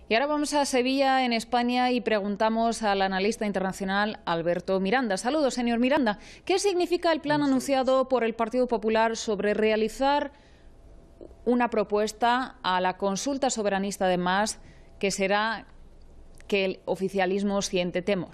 Y ahora vamos a Sevilla, en España, y preguntamos al analista internacional Alberto Miranda. Saludos, señor Miranda. ¿Qué significa el plan anunciado por el Partido Popular sobre realizar una propuesta a la consulta soberanista de Mas, que será que el oficialismo siente temor?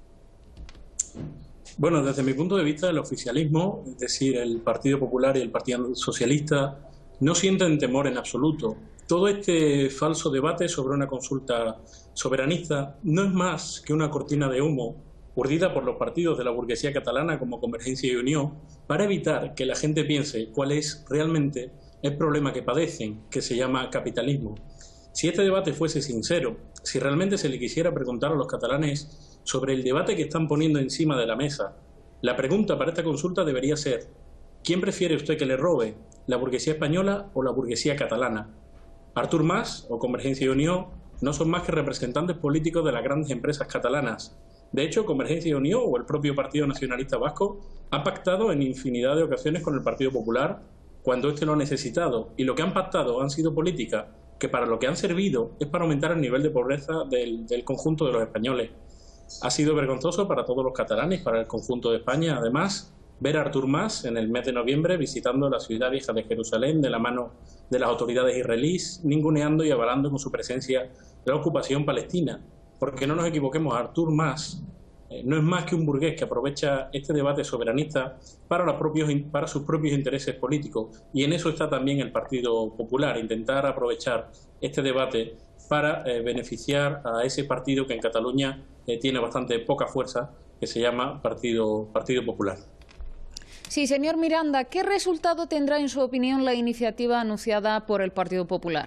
Bueno, desde mi punto de vista, el oficialismo, es decir, el Partido Popular y el Partido Socialista, no sienten temor en absoluto. Todo este falso debate sobre una consulta soberanista no es más que una cortina de humo urdida por los partidos de la burguesía catalana como Convergencia y Unió para evitar que la gente piense cuál es realmente el problema que padecen, que se llama capitalismo. Si este debate fuese sincero, si realmente se le quisiera preguntar a los catalanes sobre el debate que están poniendo encima de la mesa, la pregunta para esta consulta debería ser: ¿quién prefiere usted que le robe, la burguesía española o la burguesía catalana? Artur Mas o Convergencia y Unió no son más que representantes políticos de las grandes empresas catalanas. De hecho, Convergencia y Unió o el propio Partido Nacionalista Vasco han pactado en infinidad de ocasiones con el Partido Popular cuando éste lo ha necesitado, y lo que han pactado han sido políticas que para lo que han servido es para aumentar el nivel de pobreza del conjunto de los españoles. Ha sido vergonzoso para todos los catalanes, para el conjunto de España, además, ver a Artur Mas en el mes de noviembre visitando la ciudad vieja de Jerusalén de la mano de las autoridades israelíes, ninguneando y avalando con su presencia la ocupación palestina. Porque no nos equivoquemos, Artur Mas no es más que un burgués que aprovecha este debate soberanista para sus propios intereses políticos. Y en eso está también el Partido Popular, intentar aprovechar este debate para beneficiar a ese partido que en Cataluña tiene bastante poca fuerza, que se llama Partido Popular. Sí, señor Miranda, ¿qué resultado tendrá, en su opinión, la iniciativa anunciada por el Partido Popular?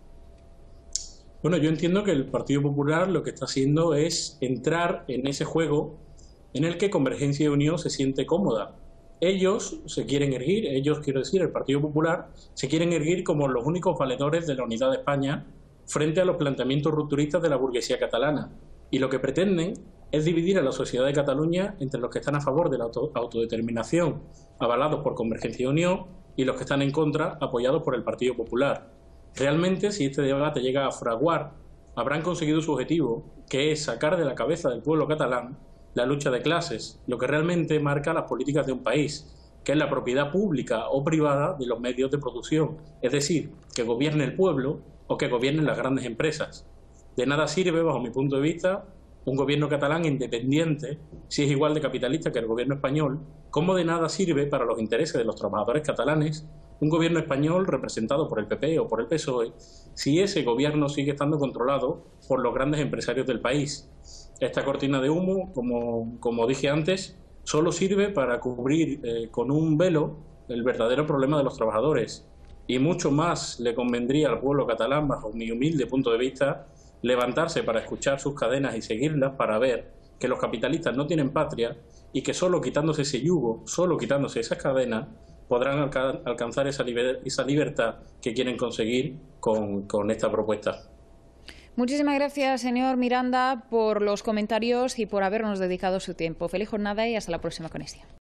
Bueno, yo entiendo que el Partido Popular lo que está haciendo es entrar en ese juego en el que Convergencia y Unión se siente cómoda. Ellos se quieren erguir, quiero decir, el Partido Popular, se quieren erguir como los únicos valedores de la unidad de España frente a los planteamientos rupturistas de la burguesía catalana. Y lo que pretenden es dividir a la sociedad de Cataluña entre los que están a favor de la autodeterminación, avalados por Convergencia y Unión, y los que están en contra, apoyados por el Partido Popular. Realmente, si este debate llega a fraguar, habrán conseguido su objetivo, que es sacar de la cabeza del pueblo catalán la lucha de clases, lo que realmente marca las políticas de un país, que es la propiedad pública o privada de los medios de producción, es decir, que gobierne el pueblo o que gobiernen las grandes empresas. De nada sirve, bajo mi punto de vista, un gobierno catalán independiente, si es igual de capitalista que el gobierno español, como de nada sirve para los intereses de los trabajadores catalanes un gobierno español representado por el PP o por el PSOE, si ese gobierno sigue estando controlado por los grandes empresarios del país. Esta cortina de humo, como dije antes, solo sirve para cubrir con un velo el verdadero problema de los trabajadores. Y mucho más le convendría al pueblo catalán, bajo mi humilde punto de vista, levantarse para escuchar sus cadenas y seguirlas para ver que los capitalistas no tienen patria y que solo quitándose ese yugo, solo quitándose esas cadenas, podrán alcanzar esa libertad que quieren conseguir con esta propuesta. Muchísimas gracias, señor Miranda, por los comentarios y por habernos dedicado su tiempo. Feliz jornada y hasta la próxima conexión.